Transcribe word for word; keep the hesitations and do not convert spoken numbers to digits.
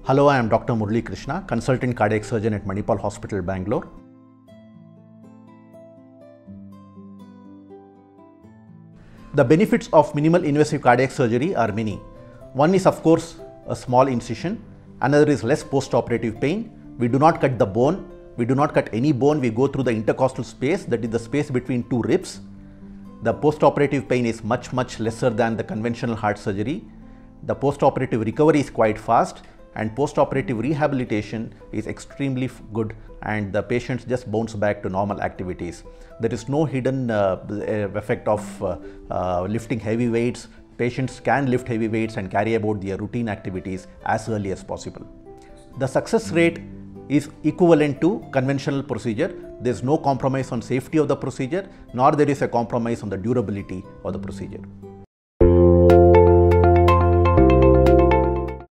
Hello, I am Doctor Murali Krishna, Consultant Cardiac Surgeon at Manipal Hospital, Bangalore. The benefits of minimal invasive cardiac surgery are many. One is of course a small incision, another is less post-operative pain. We do not cut the bone, we do not cut any bone, we go through the intercostal space, that is the space between two ribs. The post-operative pain is much much lesser than the conventional heart surgery. The post-operative recovery is quite fast, and post-operative rehabilitation is extremely good, and the patients just bounce back to normal activities. There is no hidden uh, effect of uh, uh, lifting heavy weights. Patients can lift heavy weights and carry about their routine activities as early as possible. The success rate is equivalent to conventional procedure. There is no compromise on safety of the procedure, nor there is a compromise on the durability of the procedure.